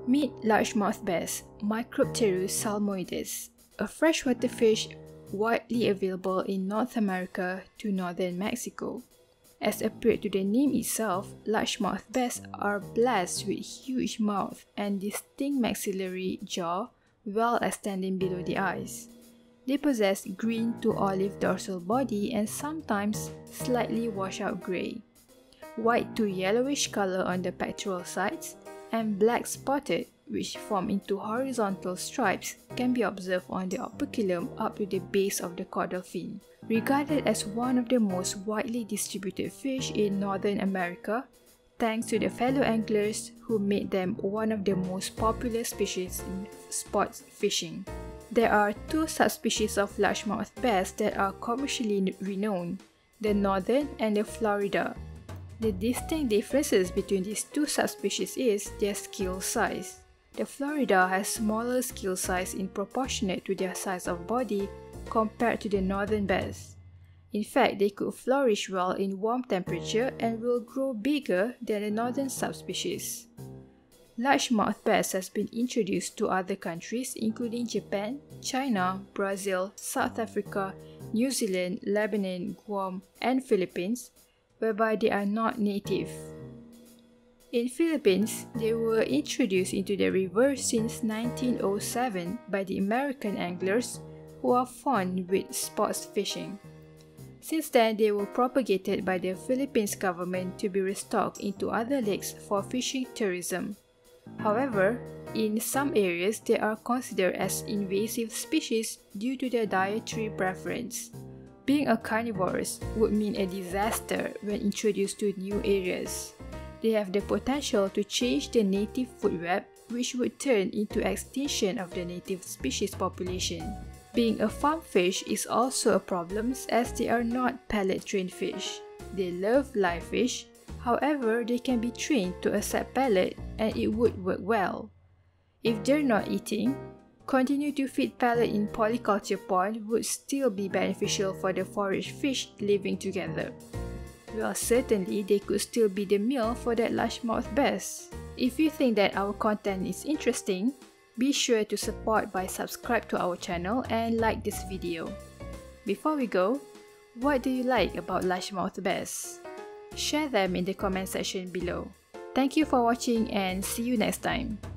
Meet largemouth bass, Micropterus-salmoides, a freshwater fish widely available in North America to northern Mexico. As appeared to the name itself, largemouth bass are blessed with huge mouth and distinct maxillary jaw well extending below the eyes. They possess green to olive dorsal body and sometimes slightly washed-out grey, white to yellowish color on the pectoral sides, and black spotted, which form into horizontal stripes, can be observed on the operculum up to the base of the caudal fin. Regarded as one of the most widely distributed fish in Northern America, thanks to the fellow anglers who made them one of the most popular species in sport fishing. There are two subspecies of largemouth bass that are commercially renowned, the Northern and the Florida. The distinct differences between these two subspecies is their scale size. The Florida has smaller scale size in proportionate to their size of body compared to the northern bass. In fact, they could flourish well in warm temperature and will grow bigger than the northern subspecies. Largemouth bass has been introduced to other countries including Japan, China, Brazil, South Africa, New Zealand, Lebanon, Guam, and Philippines, whereby they are not native. In Philippines, they were introduced into the river since 1907 by the American anglers who are fond with sports fishing. Since then, they were propagated by the Philippines government to be restocked into other lakes for fishing tourism. However, in some areas, they are considered as invasive species due to their dietary preference. Being a carnivorous would mean a disaster when introduced to new areas. They have the potential to change the native food web, which would turn into extinction of the native species population. Being a farm fish is also a problem as they are not pellet-trained fish. They love live fish, however, they can be trained to accept pellet and it would work well. If they're not eating, continue to feed pellet in polyculture pond would still be beneficial for the forage fish living together. Well, certainly they could still be the meal for that largemouth bass. If you think that our content is interesting, be sure to support by subscribe to our channel and like this video. Before we go, what do you like about largemouth bass? Share them in the comment section below. Thank you for watching and see you next time.